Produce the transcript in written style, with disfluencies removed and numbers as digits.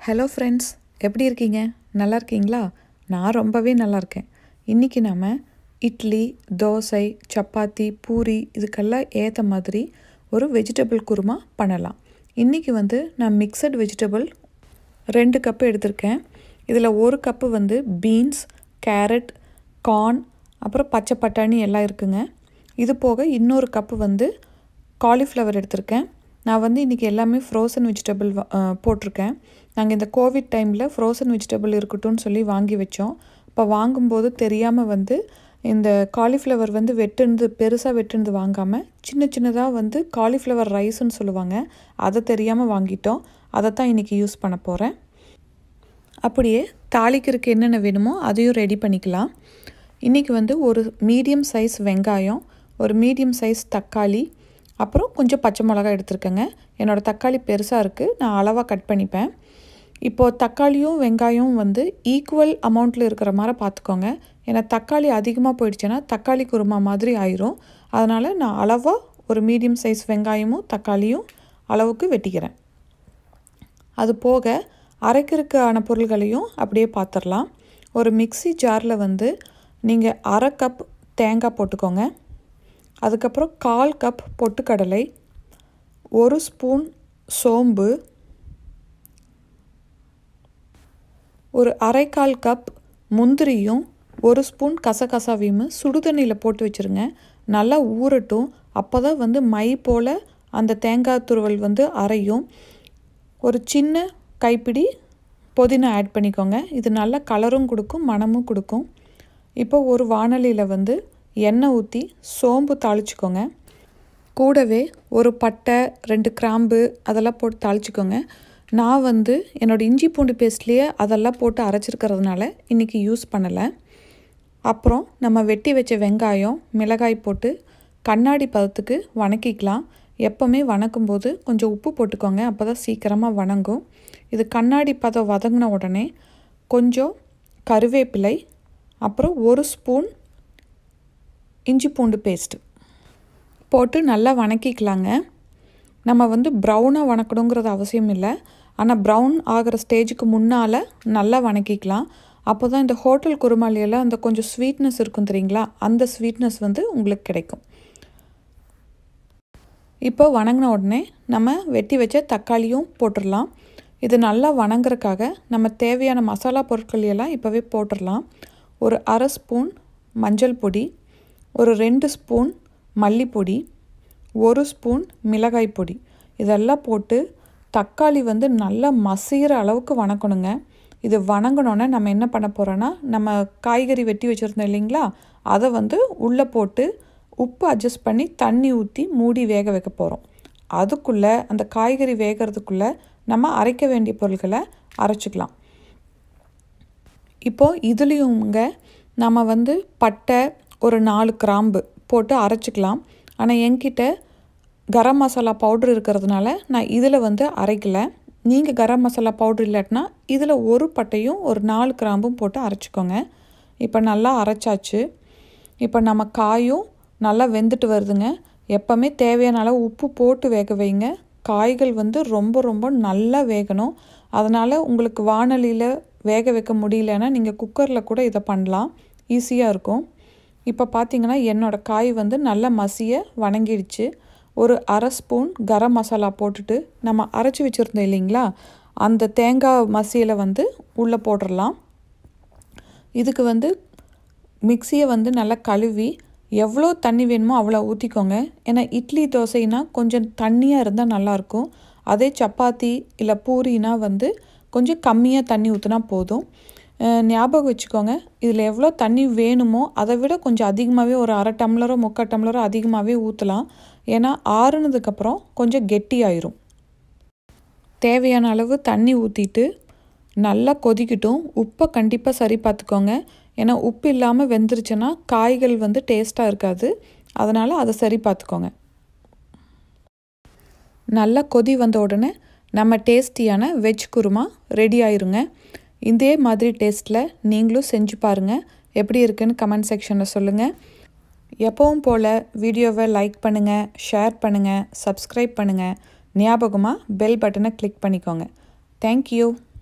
Hello friends, எப்படி இருக்கீங்க? நல்லா இருக்கீங்களா? நான் ரொம்பவே நல்லா இருக்கேன். இன்றைக்கி நம்ம இட்லி, தோசை, சப்பாத்தி, பூரி இதுக்கெல்லாம் ஏற்ற மாதிரி ஒரு வெஜிடபிள் குருமா பண்ணலாம். இன்றைக்கி நான் மிக்சட் வெஜிடபிள் 2 கப்பு எடுத்திருக்கேன். இதில் 1 கப்பு பீன்ஸ், கேரட், கார்ன், அப்புறம் பச்சை பட்டாணி எல்லாம் இருக்குங்க. இது போக இன்னொரு கப்பு காலிஃப்ளவர் எடுத்திருக்கேன். நான் இன்றைக்கி எல்லாமே ஃப்ரோசன் வெஜிடபிள் போட்டிருக்கேன். நாங்கள் இந்த கோவிட் டைமில் ஃப்ரோசன் வெஜிடபிள் இருக்கட்டும்னு சொல்லி வாங்கி வச்சோம். இப்போ வாங்கும்போது தெரியாமல் இந்த காலிஃப்ளவர் பெருசாக வெட்டுனது வாங்காமல் சின்ன சின்னதாக காலிஃப்ளவர் ரைஸ்ன்னு சொல்லுவாங்க, அதை தெரியாமல் வாங்கிட்டோம். அதை தான் இன்றைக்கி யூஸ் பண்ண போகிறேன். அப்படியே தாளிக்கிறதுக்கு என்னென்ன வேணுமோ அதையும் ரெடி பண்ணிக்கலாம். இன்றைக்கி ஒரு மீடியம் சைஸ் வெங்காயம், ஒரு மீடியம் சைஸ் தக்காளி, அப்புறம் கொஞ்சம் பச்சை மிளகாய் எடுத்துருக்கேங்க. என்னோடய தக்காளி பெருசாக இருக்குது, நான் அளவாக கட் பண்ணிப்பேன். இப்போது தக்காளியும் வெங்காயம் ஈக்குவல் அமௌண்ட்டில் இருக்கிற மாதிரி பார்த்துக்கோங்க. ஏன்னா தக்காளி அதிகமாக போயிடுச்சுன்னா தக்காளி குருமா மாதிரி ஆயிரும். அதனால் நான் அளவாக ஒரு மீடியம் சைஸ் வெங்காயமும் தக்காளியும் அளவுக்கு வெட்டிக்கிறேன். அது போக அரைக்கிறதுக்கான பொருள்களையும் அப்படியே பார்த்துடலாம். ஒரு மிக்ஸி ஜாரில் நீங்கள் 1/2 கப் தேங்காய் போட்டுக்கோங்க. அதுக்கப்புறம் 1/4 கப் பொட்டுக்கடலை, 1 ஸ்பூன் சோம்பு, ஒரு 1/4 கப் முந்திரியும் 1 ஸ்பூன் கசகசாவையும் சுடுதண்ணியில் போட்டு வச்சுருங்க. நல்லா ஊறட்டும். அப்போ தான் மை போல் அந்த தேங்காய் துருவல் அரையும். ஒரு சின்ன கைப்பிடி புதினா ஆட் பண்ணிக்கோங்க. இது நல்ல கலரும் கொடுக்கும், மணமும் கொடுக்கும். இப்போ ஒரு வாணலியில் எண்ணெய் ஊற்றி சோம்பு தாளிச்சிக்கோங்க. கூடவே ஒரு பட்டை, 2 கிராம்பு அதெல்லாம் போட்டு தாளிச்சிக்கோங்க. நான் என்னோடய இஞ்சி பூண்டு பேஸ்ட்லேயே அதெல்லாம் போட்டு அரைச்சிருக்கிறதுனால இன்றைக்கி யூஸ் பண்ணலை. அப்புறம் நம்ம வெட்டி வச்ச வெங்காயம், மிளகாய் போட்டு கண்ணாடி பதத்துக்கு வணக்கிக்கலாம். எப்போவுமே வணக்கும்போது கொஞ்சம் உப்பு போட்டுக்கோங்க, அப்போ தான் சீக்கிரமாக வணங்கும். இது கண்ணாடி பதம் வதங்கின உடனே கொஞ்சம் கருவேப்பிலை, அப்புறம் 1 ஸ்பூன் இஞ்சி பூண்டு பேஸ்ட்டு போட்டு நல்லா வணக்கிக்கலாங்க. நம்ம ப்ரௌனாக வணக்கணுங்கிறது அவசியம் இல்லை, ஆனால் ப்ரௌன் ஆகிற ஸ்டேஜுக்கு முன்னால் நல்லா வணக்கிக்கலாம். அப்போ தான் இந்த ஹோட்டல் குருமாலியெல்லாம் அந்த கொஞ்சம் ஸ்வீட்னஸ் இருக்கும் தெரியுங்களா, அந்த ஸ்வீட்னஸ் உங்களுக்கு கிடைக்கும். இப்போ வணங்கின உடனே நம்ம வெட்டி வச்ச தக்காளியும் போட்டுடலாம். இது நல்லா வணங்குறதுக்காக நம்ம தேவையான மசாலா பொருட்கள் எல்லாம் இப்போவே போட்டுடலாம். ஒரு 1/2 ஸ்பூன் மஞ்சள் பொடி, ஒரு 2 ஸ்பூன் மல்லிப்பொடி, 1 ஸ்பூன் மிளகாய் பொடி, இதெல்லாம் போட்டு தக்காளி நல்லா மசிகிற அளவுக்கு வணக்கணுங்க. இது வணங்கினோன்னே நம்ம என்ன பண்ண போகிறோன்னா, நம்ம காய்கறி வெட்டி வச்சுருந்தோம் இல்லைங்களா, அதை உள்ளே போட்டு உப்பு அட்ஜஸ்ட் பண்ணி தண்ணி ஊற்றி மூடி வேக வைக்க போகிறோம். அதுக்குள்ளே அந்த காய்கறி வேகிறதுக்குள்ளே நம்ம அரைக்க வேண்டிய பொருட்களை அரைச்சிக்கலாம். இப்போது இதுலேயுங்க நம்ம பட்டை, ஒரு 4 கிராம்பு போட்டு அரைச்சிக்கலாம். ஆனால் என்கிட்ட கரம் மசாலா பவுட்ரு இருக்கிறதுனால நான் இதில் அரைக்கலை. நீங்கள் கரம் மசாலா பவுட்ரு இல்லாட்டினா இதில் ஒரு பட்டையும் ஒரு 4 கிராம்பும் போட்டு அரைச்சிக்கோங்க. இப்போ நல்லா அரைச்சாச்சு. இப்போ நம்ம காயும் நல்லா வெந்துட்டு வருதுங்க. எப்போவுமே தேவையான அளவு உப்பு போட்டு வேக வைங்க. காய்கள் ரொம்ப ரொம்ப நல்லா வேகணும். அதனால் உங்களுக்கு வாணலியில் வேக வைக்க முடியலன்னா நீங்கள் குக்கரில் கூட இதை பண்ணலாம், ஈஸியாக இருக்கும். இப்போ பார்த்திங்கன்னா என்னோடய காய் நல்லா மசிய வணங்கிடுச்சு. ஒரு 1/2 ஸ்பூன் கரம் மசாலா போட்டுட்டு நம்ம அரைச்சி வச்சுருந்தோம் இல்லைங்களா, அந்த தேங்காய் மசியில் உள்ளே போட்டுடலாம். இதுக்கு மிக்சியை நல்லா கழுவி எவ்வளோ தண்ணி வேணுமோ அவ்வளோ ஊற்றிக்கோங்க. ஏன்னா இட்லி தோசைனா கொஞ்சம் தண்ணியாக இருந்தால் நல்லாயிருக்கும். அதே சப்பாத்தி இல்லை பூரினா கொஞ்சம் கம்மியாக தண்ணி ஊற்றினா போதும். ஞாபகம் வச்சுக்கோங்க, இதில் எவ்வளோ தண்ணி வேணுமோ அதை விட கொஞ்சம் அதிகமாகவே ஒரு 1/2 டம்ளரோ 3/4 டம்ளரோ அதிகமாகவே ஊற்றலாம். ஏன்னா ஆறுனதுக்கப்புறம் கொஞ்சம் கெட்டியாயிரும். தேவையான அளவு தண்ணி ஊற்றிட்டு நல்லா கொதிக்கட்டும். உப்பை கண்டிப்பாக சரி பார்த்துக்கோங்க. ஏன்னா உப்பு இல்லாமல் வெந்துருச்சுன்னா காய்கள் டேஸ்ட்டாக இருக்காது. அதனால் அதை சரி பார்த்துக்கோங்க. நல்லா கொதி வந்த உடனே நம்ம டேஸ்டியான வெஜ் குருமா ரெடி ஆயிருங்க. இதே மாதிரி டேஸ்ட்டில் நீங்களும் செஞ்சு பாருங்கள். எப்படி இருக்குன்னு கமெண்ட் செக்ஷனில் சொல்லுங்கள். எப்பவும் போல் வீடியோவை லைக் பண்ணுங்கள், ஷேர் பண்ணுங்கள், சப்ஸ்கிரைப் பண்ணுங்கள். ஞாபகமாக பெல் பட்டனை கிளிக் பண்ணிக்கோங்க. தேங்க்யூ.